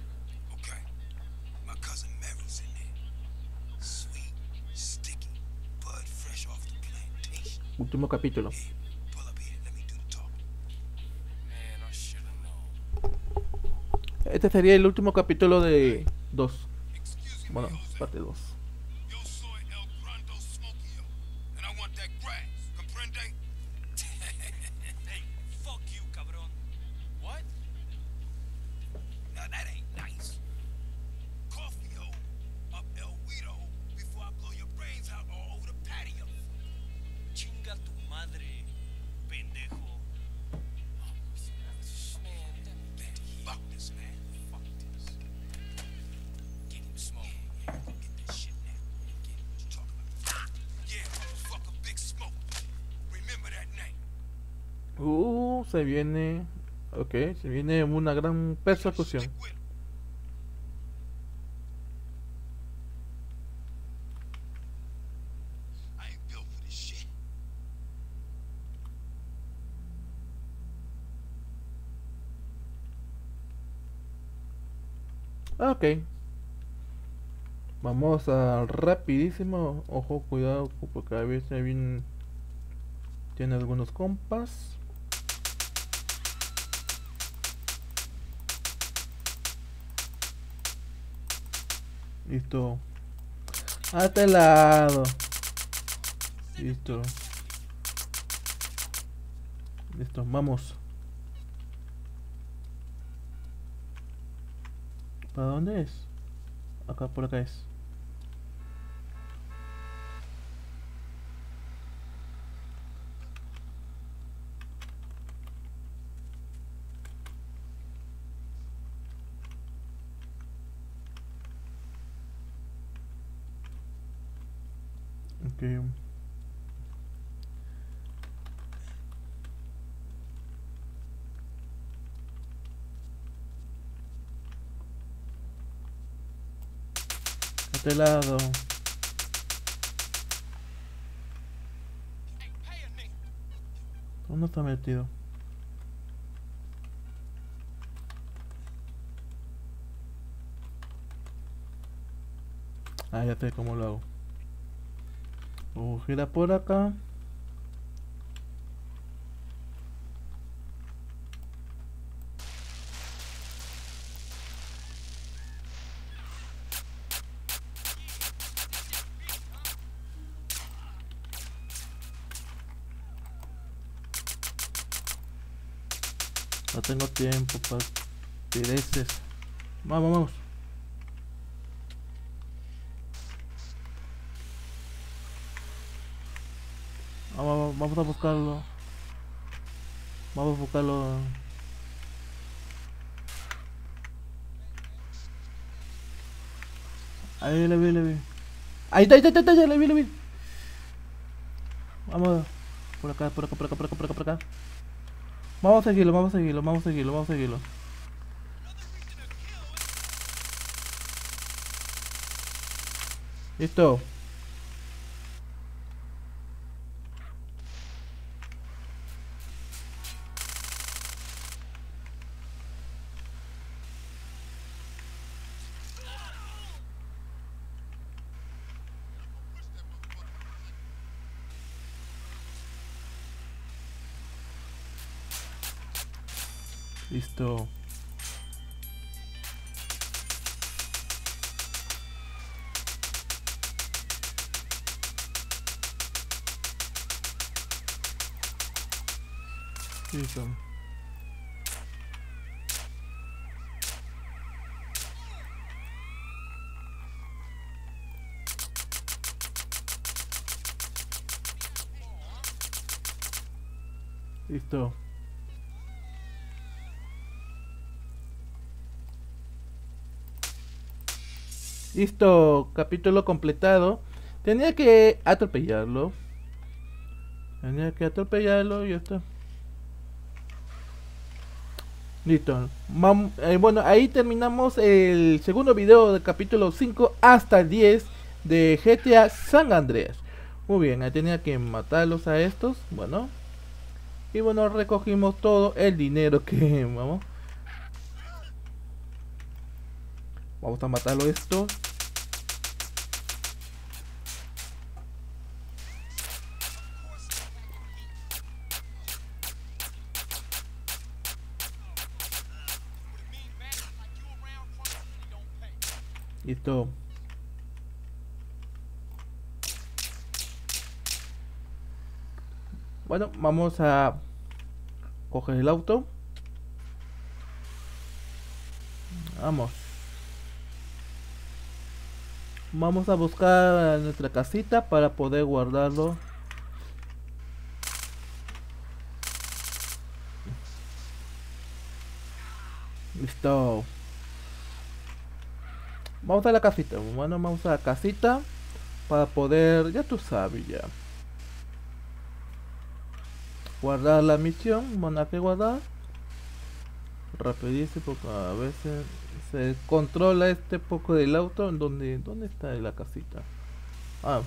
My cousin Mary's in there. Sweet, sticky, bud fresh off the plantation. Último capítulo. Here, pull up here. Let me do the talking. Man, I should have known. Este sería el último capítulo de dos. Excuse me, Bueno, Jose. parte dos. Yo soy El Grande Smokio, and I want that grass. Comprende? Hey, fuck you, cabrón. What? Now that ain't nice. Coffee hole up El Guido before I blow your brains out all over the patio. Chinga tu madre, pendejo. Man, Man, fuck this, man. fuck this. Get him Smoke. Yeah, go get that shit now. Get it, what you talking about? Yeah, motherfucker, Big Smoke. Remember that name. Uh, se viene. Ok, se viene una gran persecución. Stick with 'em. I ain't built for this shit. Ok. Vamos a rapidísimo. Ojo, cuidado, porque a veces viene, tiene algunos compas. Listo. A este lado. Listo. Listo, vamos. ¿Para dónde es? Acá, por acá es. Ok. Este lado. ¿Dónde está metido? Ah, ya sé cómo lo hago. Uh, gira por acá. No tengo tiempo para pereces. Vamos, vamos. Vamos, vamos a buscarlo. Vamos a buscarlo. Ahí le vi, le vi. Ahí está, ahí está, ahí está, ya le vi, le vi. Vamos. Por acá, por acá, por acá, por acá, por acá, por acá. Vamos a seguirlo, vamos a seguirlo, vamos a seguirlo, vamos a seguirlo. Listo. Listo. Listo. Listo. Listo, capítulo completado. Tenía que atropellarlo. Tenía que atropellarlo y ya está. Listo. Mam- eh, bueno, ahí terminamos el segundo video del capítulo cinco hasta el diez de G T A San Andreas. Muy bien, ahí tenía que matarlos a estos. Bueno. Y bueno, recogimos todo el dinero que... Vamos. Vamos a matarlo esto. Listo. Bueno, vamos a coger el auto. Vamos. Vamos a buscar nuestra casita para poder guardarlo. Listo. Vamos a la casita. Bueno, vamos a la casita para poder, ya tú sabes ya. Guardar la misión. Bueno, hay que guardar. Rapidísimo porque a veces se controla este poco del auto. En donde, ¿dónde está la casita? Ah.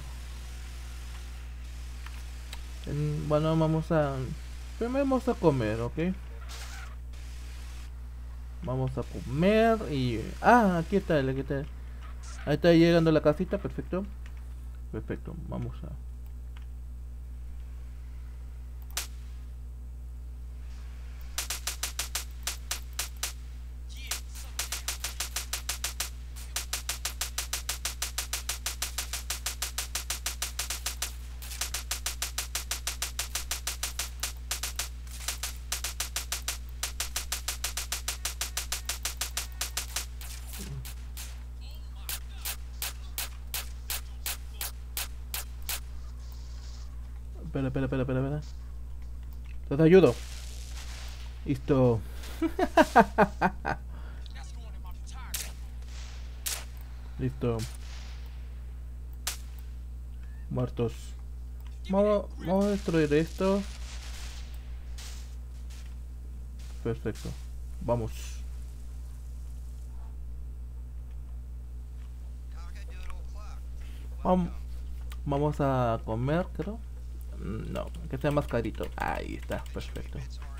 En, bueno, vamos a... Primero vamos a comer, ¿ok? Vamos a comer y... Ah, aquí está, aquí está. Ahí está llegando la casita, perfecto. Perfecto, vamos a... Espera, espera, espera, espera, espera. Yo te ayudo. Listo. Listo. Muertos. Vamos, vamos a destruir esto. Perfecto. Vamos. Vam- Vamos a comer, creo. No, que sea más carito. Ahí está, perfecto.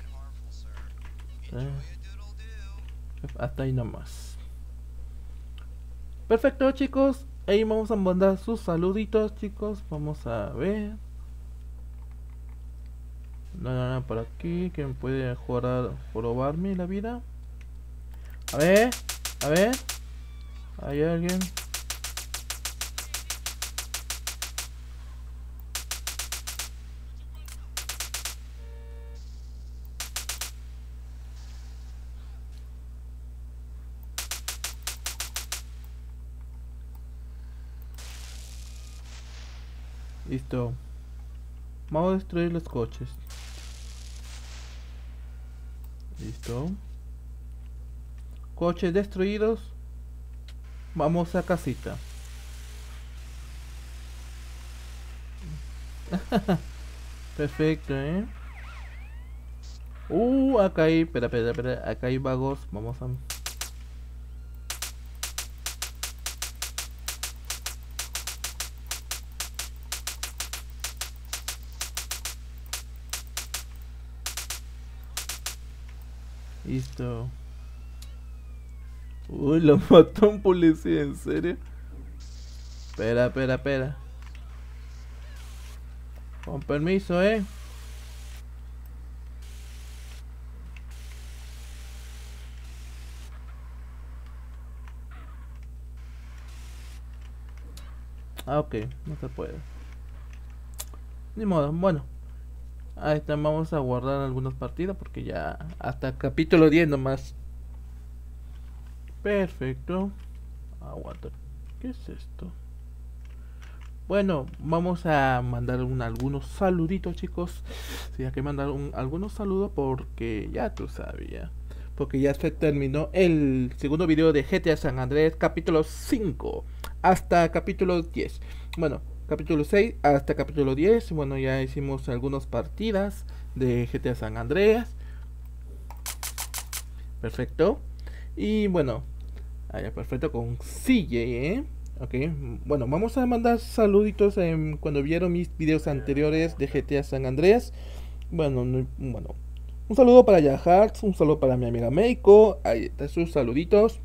Eh, hasta ahí nomás. Perfecto, chicos. Ahí vamos a mandar sus saluditos, chicos. Vamos a ver. Nada, nada por aquí. Que me puede jugar, probarme la vida. A ver, a ver. ¿Hay alguien? Listo. Vamos a destruir los coches. Listo. Coches destruidos. Vamos a casita. Perfecto, eh. Uh, acá hay. Espera, espera, espera. Acá hay vagos. Vamos a. Listo. Uy, lo mató un policía, ¿en serio? Espera, espera, espera. Con permiso, eh. Ah, ok, no se puede. Ni modo, bueno. Ahí está, vamos a guardar algunas partidas porque ya hasta capítulo diez nomás. Perfecto. Aguanta. ¿Qué es esto? Bueno, vamos a mandar un, algunos saluditos, chicos. Sí, hay que mandar un, algunos saludos porque ya tú sabías. Porque ya se terminó el segundo video de G T A San Andreas capítulo cinco hasta capítulo diez. Bueno, capítulo seis hasta capítulo diez. Bueno, ya hicimos algunas partidas de G T A San Andreas. Perfecto. Y bueno, allá perfecto con C J, ¿eh? Ok, bueno, vamos a mandar saluditos en, cuando vieron mis videos anteriores de G T A San Andreas. Bueno, no, bueno, un saludo para Yaharts, un saludo para mi amiga Meiko. Ahí están sus saluditos.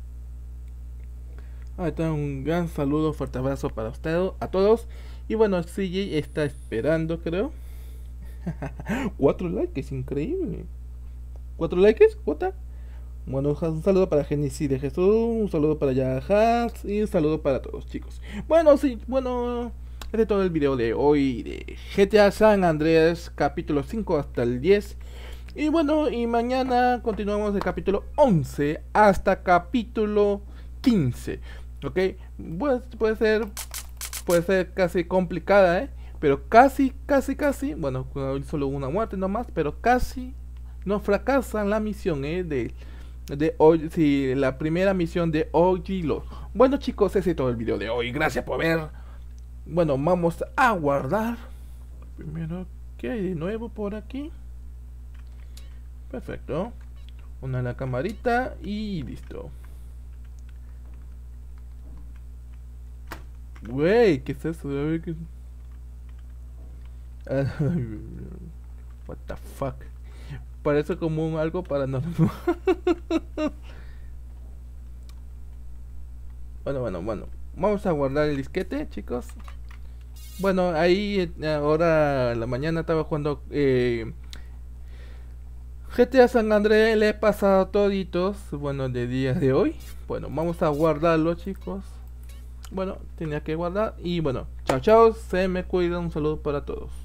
Ahí está, un gran saludo, fuerte abrazo para ustedes, a todos. Y bueno, C J está esperando, creo. Cuatro likes, increíble. Cuatro likes, ¿cuota? Bueno, un saludo para Genesis de Jesús, un saludo para Yaharts y un saludo para todos, chicos. Bueno, sí, bueno, este es todo el video de hoy de G T A San Andreas capítulo cinco hasta el diez. Y bueno, y mañana continuamos el capítulo once hasta capítulo quince. Ok, pues, puede ser puede ser casi complicada, ¿eh? Pero casi, casi, casi, bueno, solo una muerte nomás, pero casi no fracasan la misión, ¿eh? De, de hoy, sí, la primera misión de O G Lord. Bueno, chicos, ese es todo el video de hoy. Gracias por ver. Bueno, vamos a guardar. Primero, ¿qué hay de nuevo por aquí? Perfecto. Una en la camarita y listo. Wey, ¿qué es eso? A ver qué... What the fuck. Parece como un algo paranormal. Bueno, bueno, bueno. Vamos a guardar el disquete, chicos. Bueno, ahí ahora en la mañana estaba jugando eh, G T A San Andreas. Le he pasado toditos. Bueno, de día de hoy. Bueno, vamos a guardarlo, chicos. Bueno, tenía que guardar. Y bueno, chao, chao. Se me cuidan. Un saludo para todos.